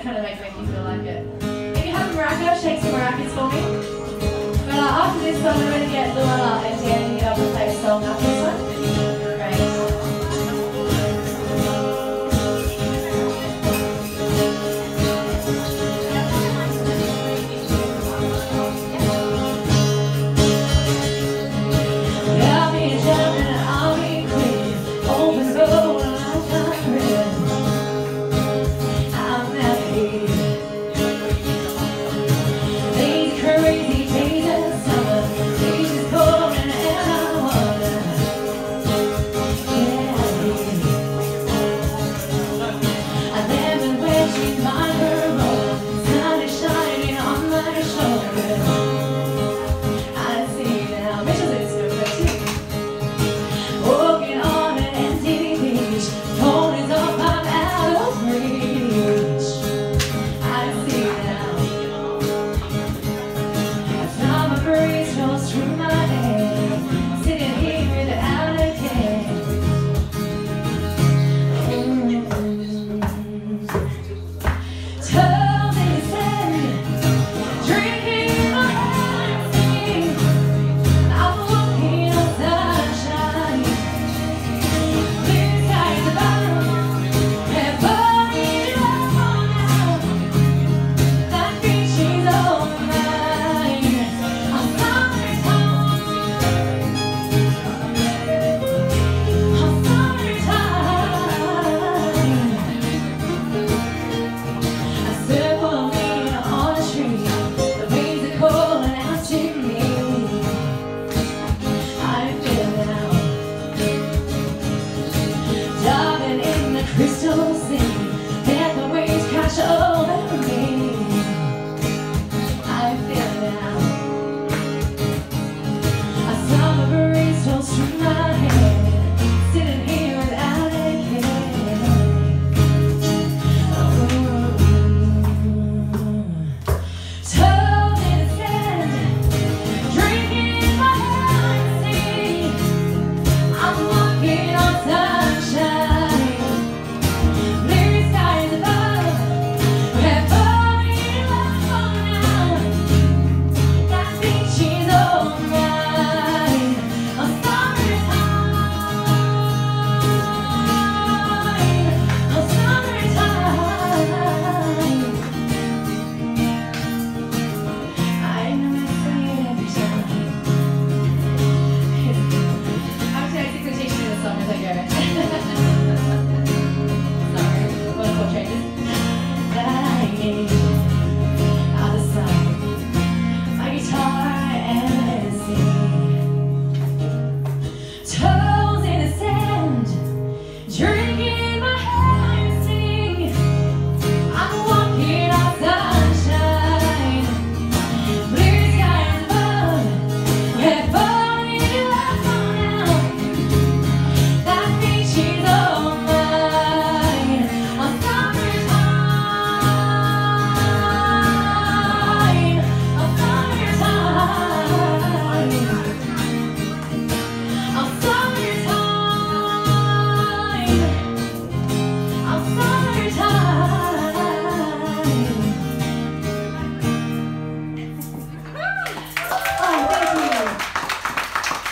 it kind of make you feel like it. If you have a maraca, shake some maracas for me. But after this song, we're going to get Luella and Danny to get up and play a song after this one. Crystal city, let the waves crash over me. I feel now a summer breeze rolls through my head, sitting here without a care. Told me to stand, drinking my Hennessy. I'm walking on sunshine. Sorry, what changes?